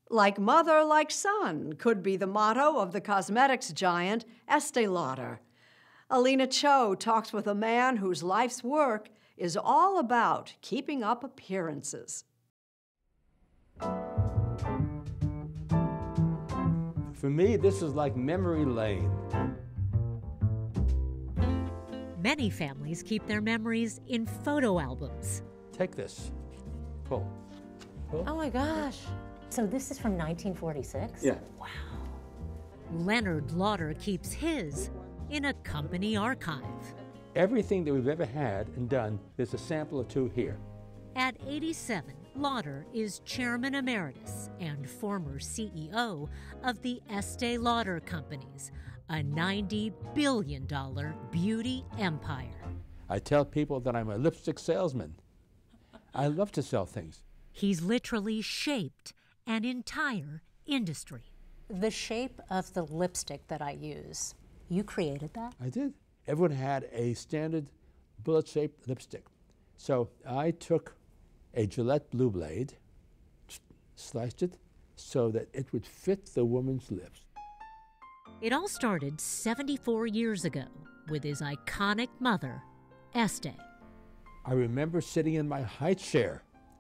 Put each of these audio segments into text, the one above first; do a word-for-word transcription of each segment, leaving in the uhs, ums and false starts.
Like mother, like son could be the motto of the cosmetics giant Estée Lauder. Alina Cho talks with a man whose life's work is all about keeping up appearances. For me, this is like memory lane. Many families keep their memories in photo albums. Take this. Pull. Pull. Oh my gosh. So this is from nineteen forty-six? Yeah. Wow. Leonard Lauder keeps his in a company archive. Everything that we've ever had and done, there's a sample or two here. At eighty-seven, Lauder is chairman emeritus and former C E O of the Estée Lauder Companies, a ninety billion dollars beauty empire. I tell people that I'm a lipstick salesman. I love to sell things. He's literally shaped an entire industry. The shape of the lipstick that I use, you created that? I did. Everyone had a standard bullet-shaped lipstick. So I took a Gillette Blue Blade, sliced it so that it would fit the woman's lips. It all started seventy-four years ago with his iconic mother, Estée. I remember sitting in my high chair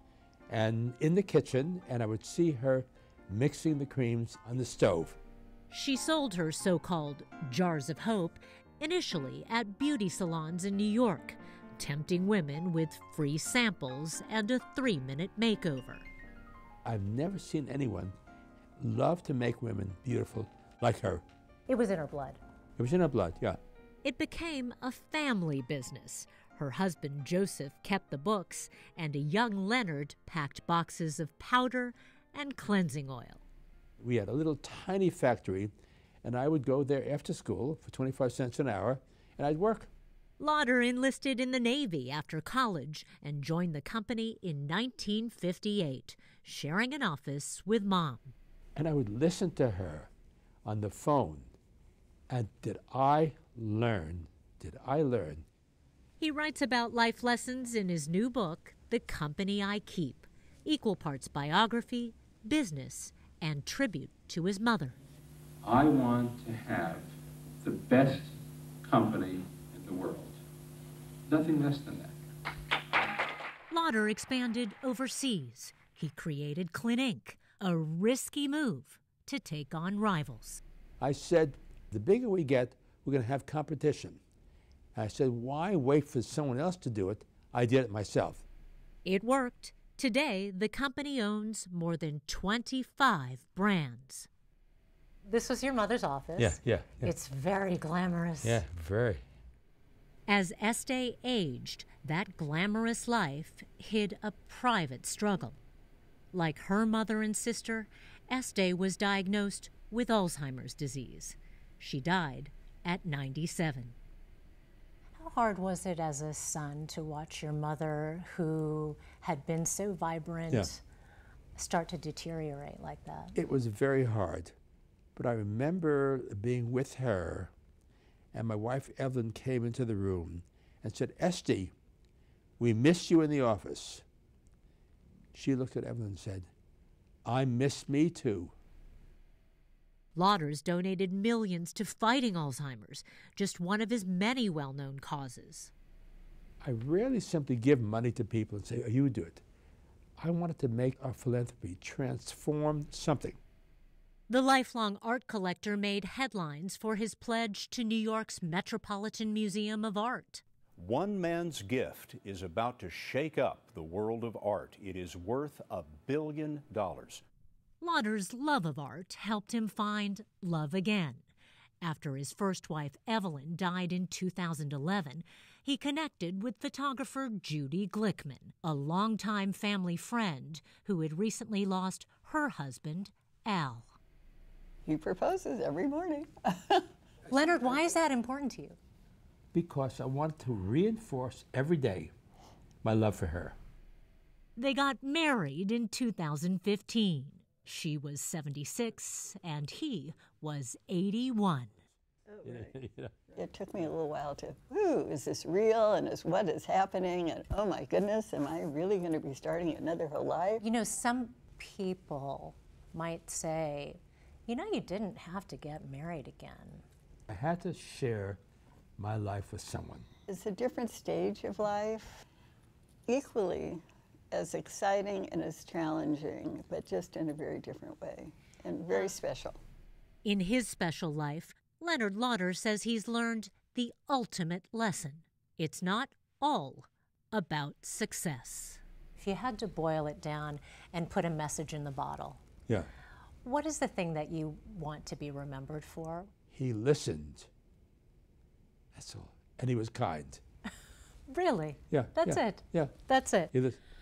and in the kitchen, and I would see her mixing the creams on the stove. She sold her so-called jars of hope initially at beauty salons in New York, tempting women with free samples and a three-minute makeover. I've never seen anyone love to make women beautiful like her. It was in her blood. It was in her blood, yeah. It became a family business. Her husband, Joseph, kept the books, and a young Leonard packed boxes of powder and cleansing oil. We had a little tiny factory, and I would go there after school for twenty-five cents an hour, and I'd work. Lauder enlisted in the Navy after college and joined the company in nineteen fifty-eight, sharing an office with Mom. And I would listen to her on the phone, and did I learn, did I learn? He writes about life lessons in his new book, The Company I Keep, equal parts biography, business, and tribute to his mother. I want to have the best company in the world. Nothing less than that. Lauder expanded overseas. He created Clinique, a risky move to take on rivals. I said, the bigger we get, we're going to have competition. I said, why wait for someone else to do it? I did it myself. It worked. Today, the company owns more than twenty-five brands. This was your mother's office. Yeah, yeah, yeah. It's very glamorous. Yeah, very. As Estée aged, that glamorous life hid a private struggle. Like her mother and sister, Estée was diagnosed with Alzheimer's disease. She died at ninety-seven. How hard was it as a son to watch your mother, who had been so vibrant, Yeah. start to deteriorate like that? It was very hard. But I remember being with her, and my wife Evelyn came into the room and said, Estée, we miss you in the office. She looked at Evelyn and said, I miss me too. Lauder's donated millions to fighting Alzheimer's, just one of his many well-known causes. I rarely simply give money to people and say, oh, you do it. I wanted to make our philanthropy transform something. The lifelong art collector made headlines for his pledge to New York's Metropolitan Museum of Art. One man's gift is about to shake up the world of art. It is worth a billion dollars. Lauder's love of art helped him find love again. After his first wife, Evelyn, died in two thousand eleven, he connected with photographer Judy Glickman, a longtime family friend who had recently lost her husband, Al. He proposes every morning. Leonard, why is that important to you? Because I wanted to reinforce every day my love for her. They got married in two thousand fifteen. She was seventy-six and he was eighty-one. Oh, right. Yeah. It took me a little while to, ooh, is this real? And is what is happening? And oh my goodness, am I really going to be starting another whole life? You know, some people might say, you know, you didn't have to get married again. I had to share my life with someone. It's a different stage of life, equally as exciting and as challenging, but just in a very different way and very special. In his special life, Leonard Lauder says he's learned the ultimate lesson. It's not all about success. If you had to boil it down and put a message in the bottle, Yeah. what is the thing that you want to be remembered for? He listened. That's all. And he was kind. Really? Yeah. That's yeah, it? Yeah. That's it? He lis-